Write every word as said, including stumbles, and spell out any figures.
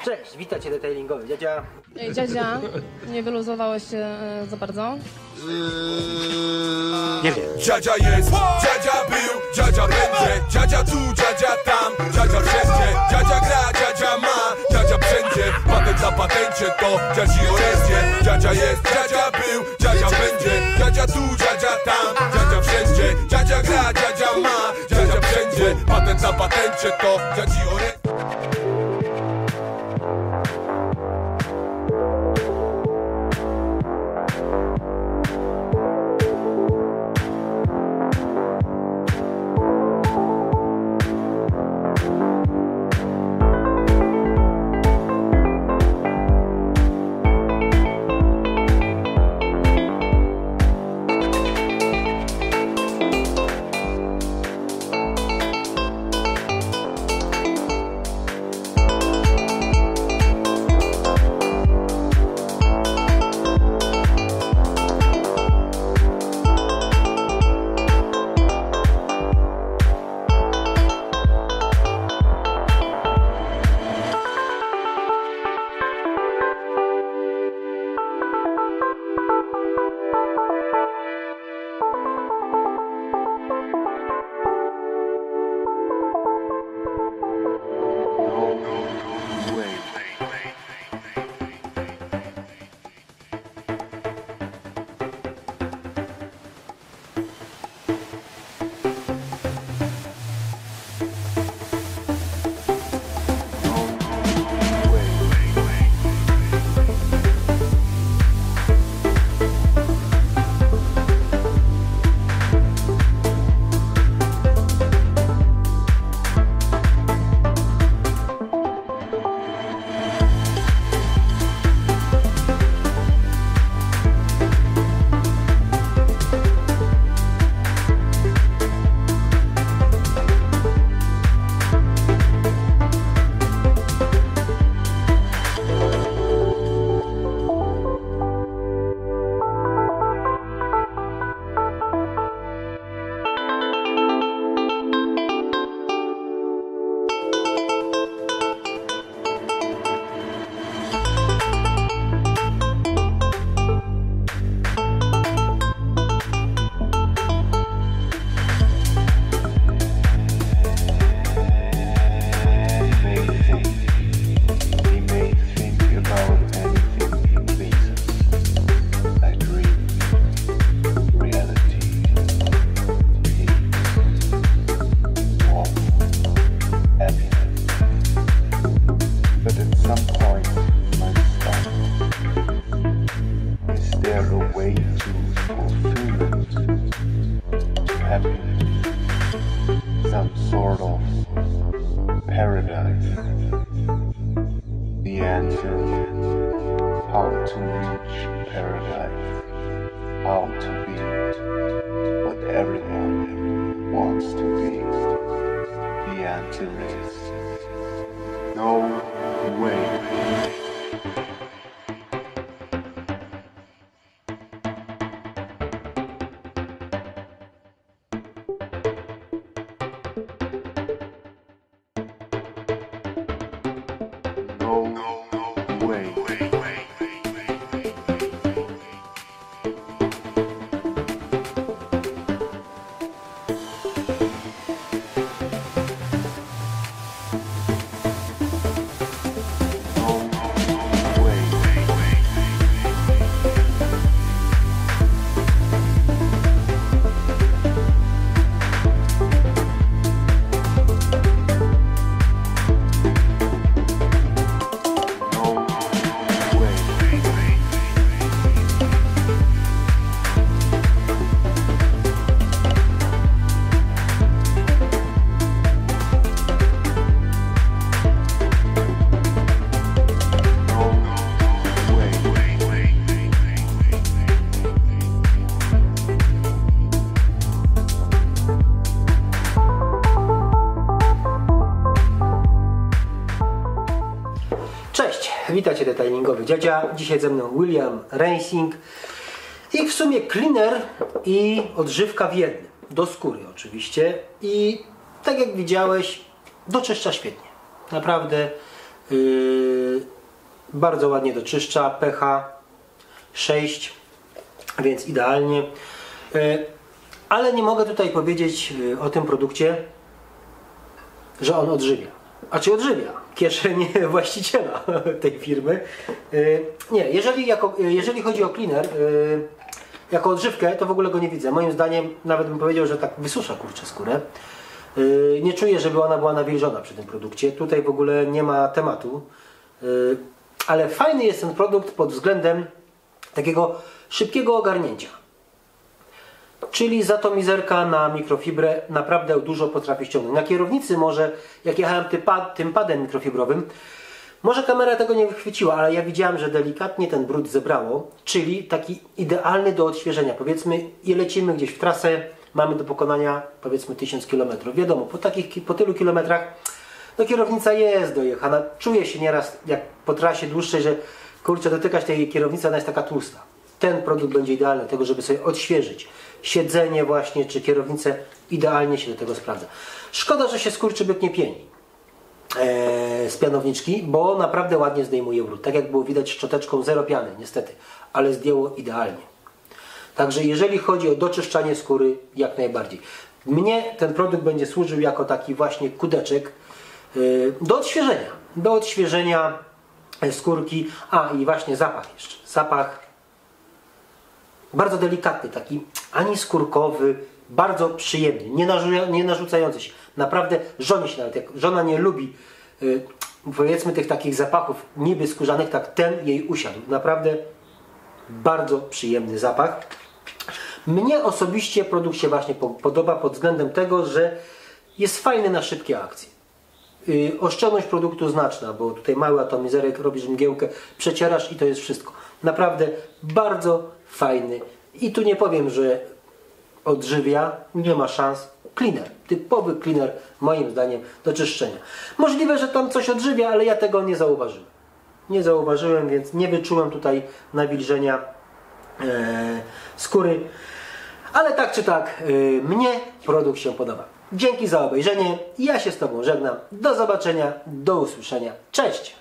Cześć, witajcie detailingowy. Dziadzia. Ej, dziadzia, nie wyluzowałeś się e, za bardzo? Nie wiem. Dziadzia jest, dziadzia był, dziadzia będzie, dziadzia tu, dziadzia tam, dziadzia wszędzie, dziadzia gra, dziadzia ma, dziadzia wszędzie, patent na patencie to dziadzi orędzie. Dziadzia jest, dziadzia był, dziadzia będzie, dziadzia tu, dziadzia tam, dziadzia wszędzie, dziadzia gra, dziadzia ma, dziadzia wszędzie, patent na patencie to dziadzi orędzie. Some sort of paradise. The answer, how to reach paradise, how to be what everyone wants to be. The answer is no way. Witajcie detailingowy dziadzia. Dzisiaj ze mną William Racing i w sumie cleaner i odżywka w jednym. Do skóry oczywiście. I tak jak widziałeś, doczyszcza świetnie. Naprawdę yy, Bardzo ładnie doczyszcza, pH sześć, więc idealnie. Ale nie mogę tutaj powiedzieć o tym produkcie, że on odżywia. A czy odżywia kieszeń właściciela tej firmy? Nie, jeżeli, jako, jeżeli chodzi o cleaner, jako odżywkę, to w ogóle go nie widzę. Moim zdaniem, nawet bym powiedział, że tak wysusza kurczę skórę. Nie czuję, żeby ona była nawilżona przy tym produkcie. Tutaj w ogóle nie ma tematu. Ale fajny jest ten produkt pod względem takiego szybkiego ogarnięcia. Czyli zatomizerka na mikrofibrę naprawdę dużo potrafi ściągnąć. Na kierownicy może, jak jechałem tym, pad, tym padem mikrofibrowym, może kamera tego nie wychwyciła, ale ja widziałem, że delikatnie ten brud zebrało, czyli taki idealny do odświeżenia. Powiedzmy, i lecimy gdzieś w trasę, mamy do pokonania powiedzmy tysiąc kilometrów. Wiadomo, po, takich, po tylu kilometrach no kierownica jest dojechana. Czuję się nieraz, jak po trasie dłuższej, że kurczę, dotykać tej kierownicy, ona jest taka tłusta. Ten produkt będzie idealny do tego, żeby sobie odświeżyć siedzenie właśnie, czy kierownicę, idealnie się do tego sprawdza. Szkoda, że się skurczybyk nie pieni eee, z pianowniczki, bo naprawdę ładnie zdejmuje brud. Tak jak było widać szczoteczką, zero piany niestety, ale zdjęło idealnie. Także jeżeli chodzi o doczyszczanie skóry, jak najbardziej. Mnie ten produkt będzie służył jako taki właśnie kudeczek yy, do odświeżenia. Do odświeżenia skórki. A i właśnie zapach jeszcze. Zapach bardzo delikatny, taki ani skórkowy, bardzo przyjemny, nie, narzu nie narzucający się. Naprawdę żonie się nawet, jak żona nie lubi yy, powiedzmy tych takich zapachów niby skórzanych, tak ten jej usiadł. Naprawdę bardzo przyjemny zapach. Mnie osobiście produkt się właśnie podoba pod względem tego, że jest fajny na szybkie akcje. Yy, oszczędność produktu znaczna, bo tutaj mały atomizerek, robisz mgiełkę, przecierasz i to jest wszystko. Naprawdę bardzo fajny. I tu nie powiem, że odżywia, nie ma szans. Cleaner, typowy cleaner moim zdaniem do czyszczenia. Możliwe, że tam coś odżywia, ale ja tego nie zauważyłem. Nie zauważyłem, więc nie wyczułem tutaj nawilżenia e, skóry. Ale tak czy tak, e, mnie produkt się podoba. Dzięki za obejrzenie. Ja się z Tobą żegnam. Do zobaczenia, do usłyszenia. Cześć!